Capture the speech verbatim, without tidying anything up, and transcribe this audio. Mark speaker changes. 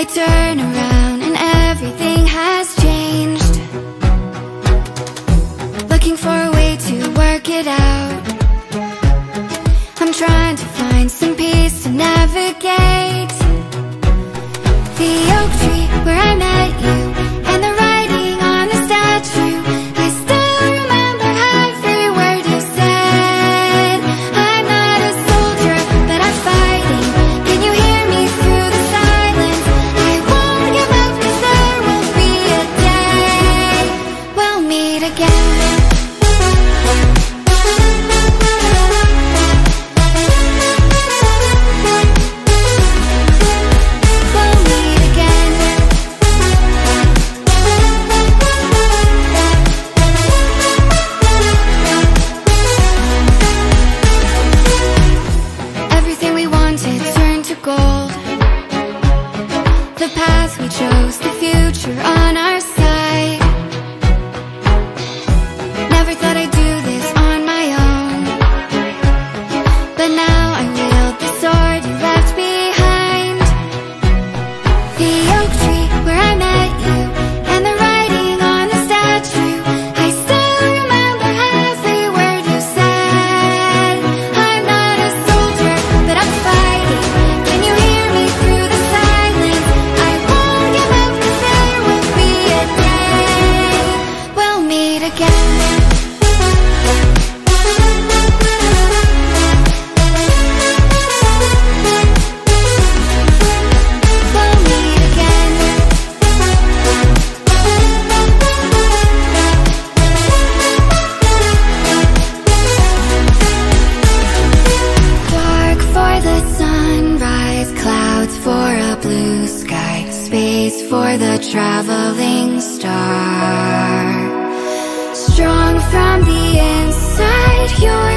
Speaker 1: turn around and everything has changed. Looking for a way to work it out. I'm trying to find some peace to navigate. The oak tree where I met you, and the writing on the statue, I still remember every word you said. I'm not a soldier, but I'm fighting. Can you hear me through the silence? I won't give up, 'cause there will be a day we'll meet again. The path we chose, the future on our side. Never thought I'd do this on my own, but now I wield the sword you left behind. The oak tree where I met you, and the writing on the statue, I still remember every word you said. I'm not a soldier, but I'm fighting. Can you hear me through the silence? I won't give up, 'cause there will be a day we'll meet again. For a blue sky, space for the traveling star. Strong from the inside, you're